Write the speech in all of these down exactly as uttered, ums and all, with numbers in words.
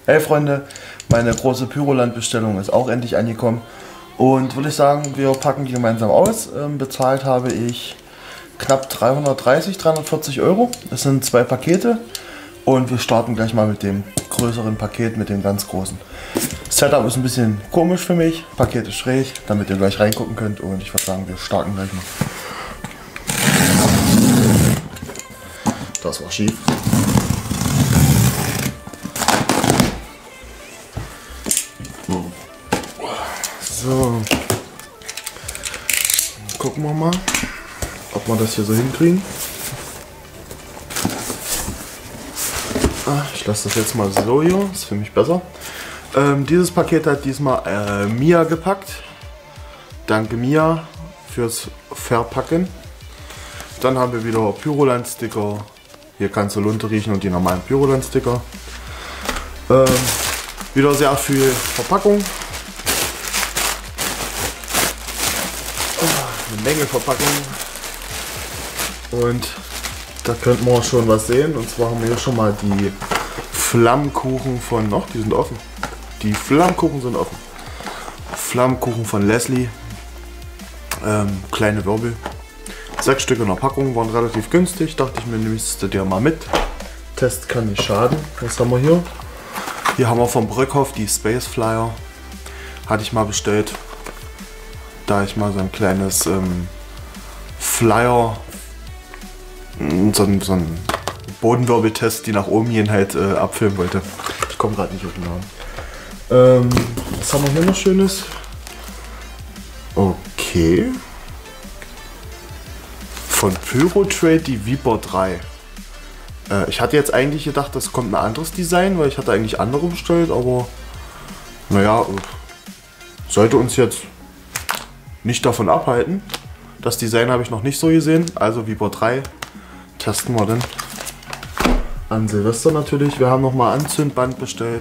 Hey Freunde, meine große Pyroland-Bestellung ist auch endlich angekommen und würde ich sagen, wir packen die gemeinsam aus. Ähm, bezahlt habe ich knapp dreihundertdreißig, dreihundertvierzig Euro. Das sind zwei Pakete und wir starten gleich mal mit dem größeren Paket, mit dem ganz großen. Das Setup ist ein bisschen komisch für mich, Paket ist schräg, damit ihr gleich reingucken könnt und ich würde sagen, wir starten gleich mal. Das war schief. So, gucken wir mal, ob wir das hier so hinkriegen. Ah, ich lasse das jetzt mal so hier, ist für mich besser. Ähm, dieses Paket hat diesmal äh, Mia gepackt. Danke Mia fürs Verpacken. Dann haben wir wieder Pyroland-Sticker. Hier kannst du Lunte riechen und die normalen Pyroland-Sticker. Ähm, wieder sehr viel Verpackung. Eine Menge Verpackung und da könnten wir schon was sehen, und zwar haben wir hier schon mal die Flammkuchen von, noch, die sind offen, die Flammkuchen sind offen, Flammkuchen von Leslie, ähm, kleine Wirbel, sechs Stück in der Packung, waren relativ günstig, dachte ich mir, nimmst du dir mal mit, Test kann nicht schaden. Was haben wir hier? Hier haben wir vom Bröckhoff die Space Flyer, hatte ich mal bestellt. Da ich mal so ein kleines ähm, Flyer, so ein, so ein Bodenwirbeltest, die nach oben gehen, halt äh, abfilmen wollte. Ich komme gerade nicht auf den Namen. Ähm, was haben wir hier noch Schönes? Okay. Von Pyrotrade die Viper drei. Äh, ich hatte jetzt eigentlich gedacht, das kommt ein anderes Design, weil ich hatte eigentlich andere bestellt, aber naja, äh, sollte uns jetzt nicht davon abhalten. Das Design habe ich noch nicht so gesehen. Also Viper drei testen wir dann. An Silvester natürlich. Wir haben nochmal Anzündband bestellt.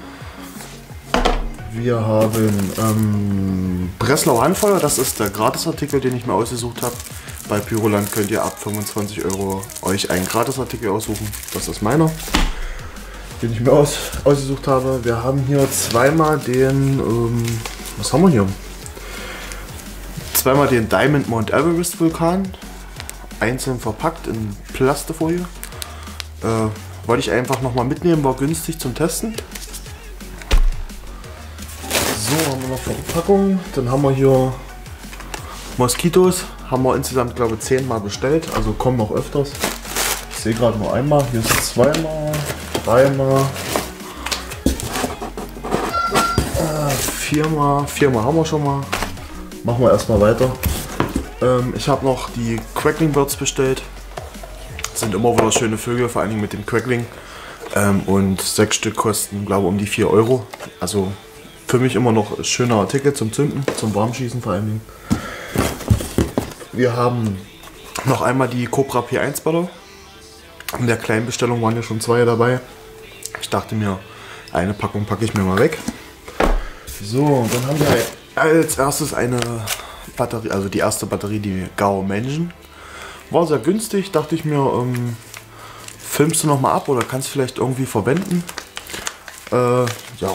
Wir haben ähm, Breslau Handfeuer. Das ist der Gratisartikel, den ich mir ausgesucht habe. Bei Pyroland könnt ihr ab fünfundzwanzig Euro euch einen Gratisartikel aussuchen. Das ist meiner, den ich mir aus, ausgesucht habe. Wir haben hier zweimal den, ähm, was haben wir hier? Zweimal den Diamond Mount Everest Vulkan, einzeln verpackt in Plastefolie. Äh, wollte ich einfach nochmal mitnehmen, war günstig zum Testen. So, haben wir noch Verpackung. Dann haben wir hier Moskitos, haben wir insgesamt glaube ich zehn Mal bestellt, also kommen noch öfters. Ich sehe gerade nur einmal, hier ist zweimal, dreimal, äh, viermal, viermal haben wir schon mal. Machen wir erstmal weiter. Ähm, ich habe noch die Crackling Birds bestellt. Das sind immer wieder schöne Vögel, vor allen Dingen mit dem Crackling. Ähm, und sechs Stück kosten, glaube ich, um die vier Euro. Also für mich immer noch ein schöner Artikel zum Zünden, zum Warmschießen vor allen Dingen. Wir haben noch einmal die Cobra P eins Baller. In der kleinen Bestellung waren ja schon zwei dabei. Ich dachte mir, eine Packung packe ich mir mal weg. So, dann haben wir als erstes eine Batterie, also die erste Batterie, die Gao Menschen. War sehr günstig, dachte ich mir, ähm, filmst du noch mal ab oder kannst vielleicht irgendwie verwenden. Äh, ja.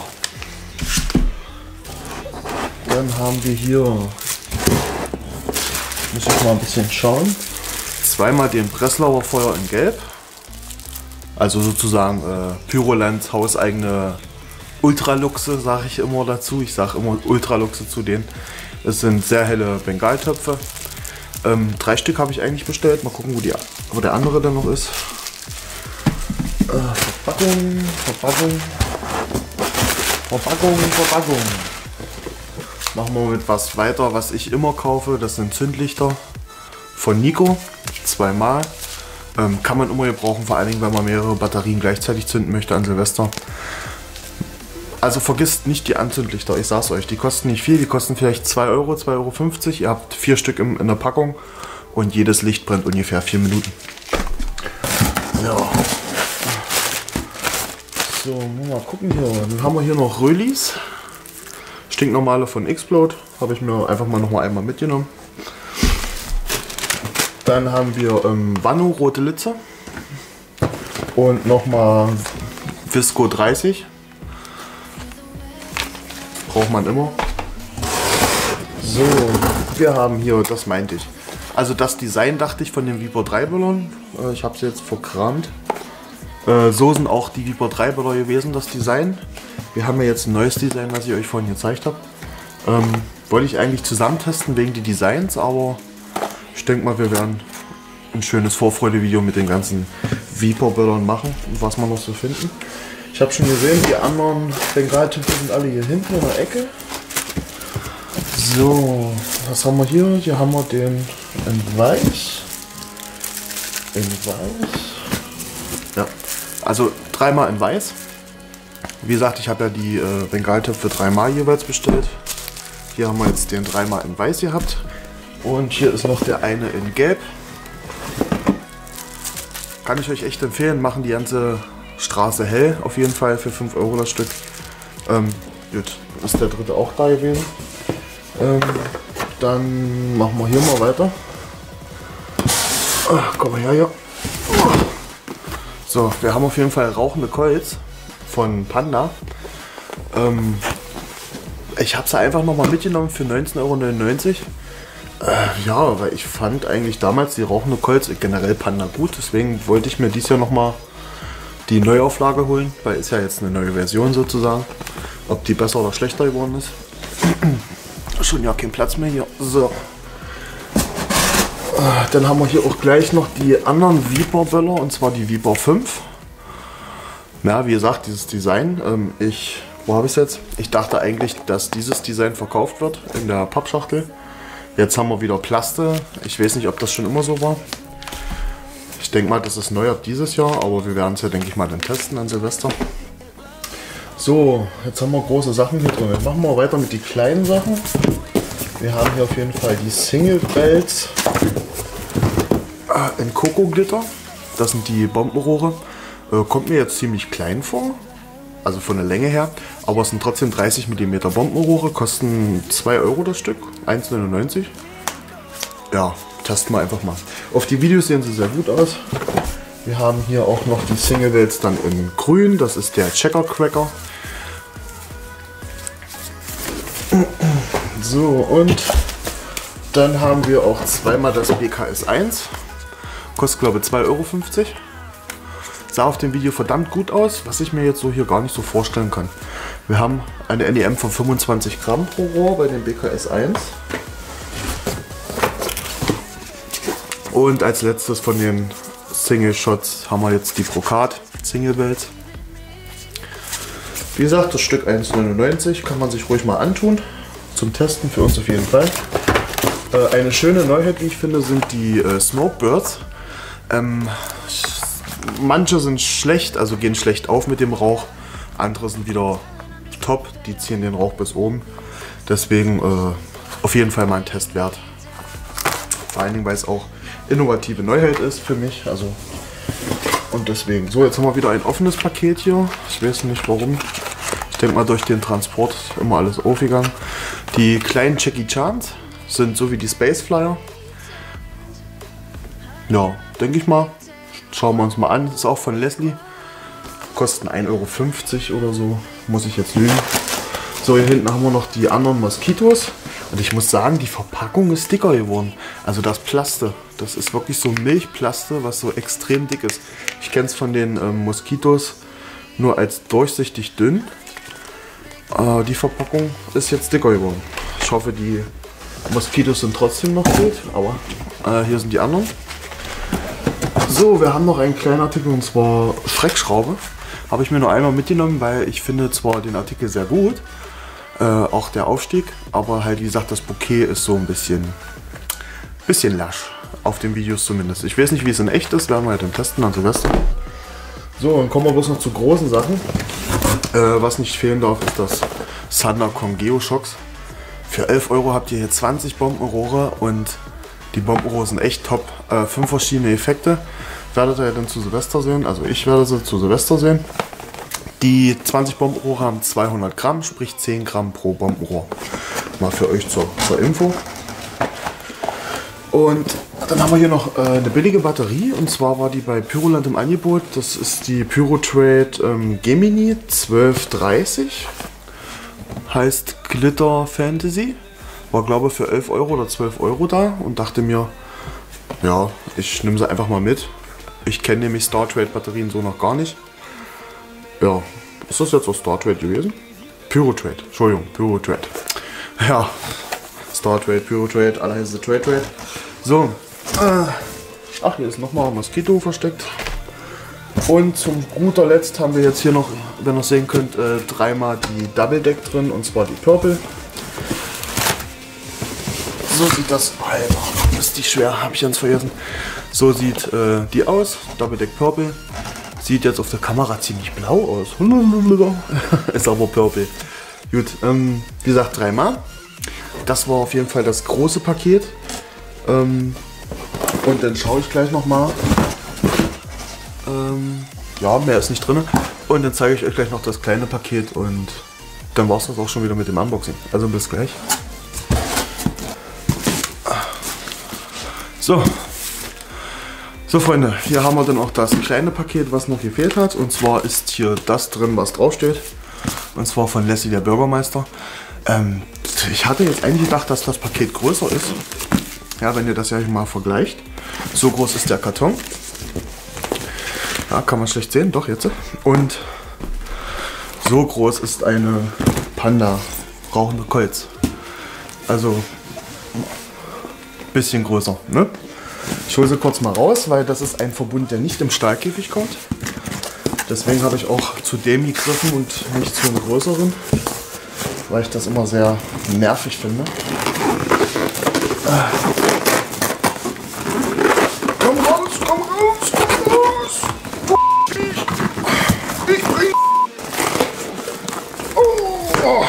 Dann haben wir hier, muss ich mal ein bisschen schauen, zweimal den Breslauer Feuer in Gelb. Also sozusagen äh, Pyrolands hauseigene Ultraluxe, sage ich immer dazu. Ich sage immer Ultraluxe zu denen. Es sind sehr helle Bengaltöpfe. Ähm, drei Stück habe ich eigentlich bestellt. Mal gucken, wo, die, wo der andere dann noch ist. Äh, Verpackung, Verpackung, Verpackung, Verpackung. Machen wir mit was weiter, was ich immer kaufe. Das sind Zündlichter von Nico. Zweimal. Ähm, kann man immer gebrauchen, vor allen Dingen, wenn man mehrere Batterien gleichzeitig zünden möchte an Silvester. Also vergisst nicht die Anzündlichter, ich sag's euch, die kosten nicht viel, die kosten vielleicht zwei Euro, zwei Euro fünfzig. Ihr habt vier Stück in, in der Packung und jedes Licht brennt ungefähr vier Minuten. Ja. So, mal gucken hier. Dann haben wir hier noch Rölis. Stinknormale von Explode. Habe ich mir einfach mal noch mal einmal mitgenommen. Dann haben wir ähm, Vano rote Litze. Und nochmal Visco dreißig. braucht man immer. So, wir haben hier, das meinte ich. Also das Design dachte ich von den Viper drei Böllern. Äh, ich habe sie jetzt verkramt. Äh, so sind auch die Viper drei Böller gewesen, das Design. Wir haben ja jetzt ein neues Design, was ich euch vorhin gezeigt habe. Ähm, wollte ich eigentlich zusammen testen wegen die Designs, aber ich denke mal, wir werden ein schönes Vorfreude-Video mit den ganzen Viper Böllern machen und was wir noch so finden. Ich habe schon gesehen, die anderen Bengaltypen sind alle hier hinten in der Ecke. So, was haben wir hier? Hier haben wir den in weiß. In weiß. Ja, also dreimal in weiß. Wie gesagt, ich habe ja die äh, Bengaltöpfe dreimal jeweils bestellt. Hier haben wir jetzt den dreimal in weiß gehabt. Und hier ist noch der eine in gelb. Kann ich euch echt empfehlen, machen die ganze Straße hell, auf jeden Fall für fünf Euro das Stück. Ähm, gut, ist der dritte auch da gewesen. Ähm, dann machen wir hier mal weiter. Ah, komm mal her hier. So, wir haben auf jeden Fall rauchende Colts von Panda. Ähm, ich habe sie einfach nochmal mitgenommen für neunzehn Euro neunundneunzig. Äh, ja, weil ich fand eigentlich damals die rauchende Colts generell Panda gut. Deswegen wollte ich mir dieses Jahr nochmal die Neuauflage holen, weil ist ja jetzt eine neue Version sozusagen. Ob die besser oder schlechter geworden ist. Schon ja kein Platz mehr hier. So. Dann haben wir hier auch gleich noch die anderen Viper Böller, und zwar die Viper fünf. Ja, wie gesagt, dieses Design. Ähm, ich, wo habe ich es jetzt? Ich dachte eigentlich, dass dieses Design verkauft wird in der Pappschachtel. Jetzt haben wir wieder Plaste. Ich weiß nicht, ob das schon immer so war. Ich denke mal, das ist neu ab dieses Jahr, aber wir werden es ja, denke ich mal, dann testen an Silvester. So, jetzt haben wir große Sachen hier drin. Jetzt machen wir weiter mit den kleinen Sachen. Wir haben hier auf jeden Fall die Single Belts in Coco Glitter. Das sind die Bombenrohre. Äh, kommt mir jetzt ziemlich klein vor, also von der Länge her. Aber es sind trotzdem dreißig Millimeter Bombenrohre, kosten zwei Euro das Stück, eins neunundneunzig. Ja, testen wir einfach mal. Auf die Videos sehen sie sehr gut aus. Wir haben hier auch noch die Single Belts dann in grün. Das ist der Checker Cracker. So, und dann haben wir auch zweimal das B K S eins. Kostet, glaube ich, zwei Euro fünfzig. Sah auf dem Video verdammt gut aus, was ich mir jetzt so hier gar nicht so vorstellen kann. Wir haben eine N E M von fünfundzwanzig Gramm pro Rohr bei dem B K S eins. Und als letztes von den Single Shots haben wir jetzt die Brokat Single Belts. Wie gesagt, das Stück eins neunundneunzig, kann man sich ruhig mal antun. Zum Testen für uns auf jeden Fall. Äh, eine schöne Neuheit, wie ich finde, sind die äh, Smoke Birds. Ähm, manche sind schlecht, also gehen schlecht auf mit dem Rauch. Andere sind wieder top, die ziehen den Rauch bis oben. Deswegen äh, auf jeden Fall mal ein Test wert. Vor allen Dingen, weil es auch innovative Neuheit ist für mich. Also, und deswegen. So, jetzt haben wir wieder ein offenes Paket hier. Ich weiß nicht warum. Ich denke mal, durch den Transport ist immer alles aufgegangen. Die kleinen Jackie Chans sind so wie die Space Flyer. Ja, denke ich mal. Schauen wir uns mal an. Das ist auch von Leslie. Kosten ein Euro fünfzig oder so. Muss ich jetzt lügen. So, hier hinten haben wir noch die anderen Moskitos. Und ich muss sagen, die Verpackung ist dicker geworden. Also das Plaste, das ist wirklich so Milchplaste, was so extrem dick ist. Ich kenne es von den ähm, Moskitos nur als durchsichtig dünn. Äh, die Verpackung ist jetzt dicker geworden. Ich hoffe, die Moskitos sind trotzdem noch gut, aber äh, hier sind die anderen. So, wir haben noch einen kleinen Artikel, und zwar Schreckschraube. Habe ich mir nur einmal mitgenommen, weil ich finde zwar den Artikel sehr gut, äh, auch der Aufstieg, aber halt wie gesagt, das Bouquet ist so ein bisschen, bisschen lasch, auf den Videos zumindest. Ich weiß nicht, wie es in echt ist, werden wir halt dann testen an Silvester. So, dann kommen wir bloß noch zu großen Sachen. Äh, was nicht fehlen darf, ist das Thundercon Geoshox. Für elf Euro habt ihr hier zwanzig Bombenrohre und die Bombenrohre sind echt top. Äh, fünf verschiedene Effekte. Werdet ihr dann zu Silvester sehen, also ich werde sie zu Silvester sehen. Die zwanzig Bombenrohre haben zweihundert Gramm, sprich zehn Gramm pro Bombenrohr. Mal für euch zur, zur Info. Und dann haben wir hier noch äh, eine billige Batterie, und zwar war die bei Pyroland im Angebot. Das ist die Pyrotrade ähm, Gemini zwölf dreißig. heißt Glitter Fantasy. War glaube ich für elf Euro oder zwölf Euro da und dachte mir, ja, ich nehme sie einfach mal mit. Ich kenne nämlich Star Trade Batterien so noch gar nicht. Ja, ist das jetzt auch Star Trade gewesen? Pyro Trade, Entschuldigung, Pyro Trade. Ja, Star Trade, Pyro Trade, alle heißen Trade Trade. So, äh, ach, hier ist nochmal ein Moskito versteckt. Und zum guter Letzt haben wir jetzt hier noch, wenn ihr sehen könnt, äh, dreimal die Double Deck drin, und zwar die Purple. So sieht das, Alter, ist die schwer, habe ich ganz vergessen. So sieht äh, die aus, Double Deck Purple. Sieht jetzt auf der Kamera ziemlich blau aus. Ist aber Purple. Gut, ähm, wie gesagt, dreimal. Das war auf jeden Fall das große Paket. Ähm, und dann schaue ich gleich nochmal. Ähm, ja, mehr ist nicht drin. Und dann zeige ich euch gleich noch das kleine Paket und dann war es das auch schon wieder mit dem Unboxing. Also bis gleich. So. So Freunde, hier haben wir dann auch das kleine Paket, was noch gefehlt hat. Und zwar ist hier das drin, was draufsteht. Und zwar von Leslie, der Bürgermeister. Ähm, ich hatte jetzt eigentlich gedacht, dass das Paket größer ist. Ja, wenn ihr das ja mal vergleicht. So groß ist der Karton. Ja, kann man schlecht sehen, doch jetzt. Und so groß ist eine Panda rauchende Kolz. Also bisschen größer, ne? Ich hole sie kurz mal raus, weil das ist ein Verbund, der nicht im Stahlkäfig kommt. Deswegen habe ich auch zu dem gegriffen und nicht zu einem größeren, weil ich das immer sehr nervig finde. Komm raus, komm raus, komm raus! Ich, ich bring... Oh.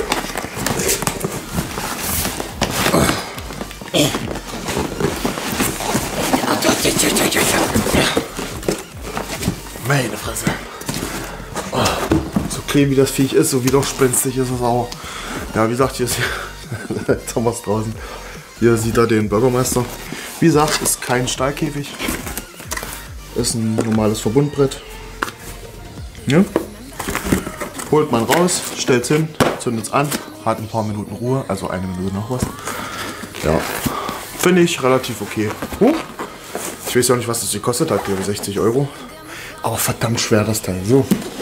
Meine Fresse. Oh, so klein wie das Viech ist, so widerspenstig ist es auch. Ja, wie gesagt, hier ist Thomas draußen. Hier sieht er den Bürgermeister. Wie gesagt, ist kein Stahlkäfig. Ist ein normales Verbundbrett. Ja. Holt man raus, stellt es hin, zündet es an, hat ein paar Minuten Ruhe, also eine Minute noch was. Ja, finde ich relativ okay. Huh. Ich weiß ja auch nicht, was das gekostet hat, glaube sechzig Euro. Aber verdammt schwer das Teil. So.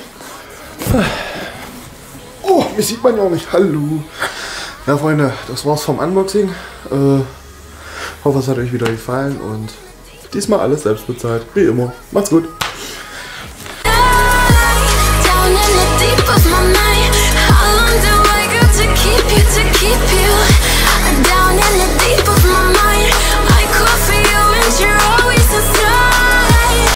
Oh, mich sieht man ja auch nicht. Hallo. Ja, Freunde, das war's vom Unboxing. Äh, hoffe, es hat euch wieder gefallen und diesmal alles selbst bezahlt. Wie immer. Macht's gut.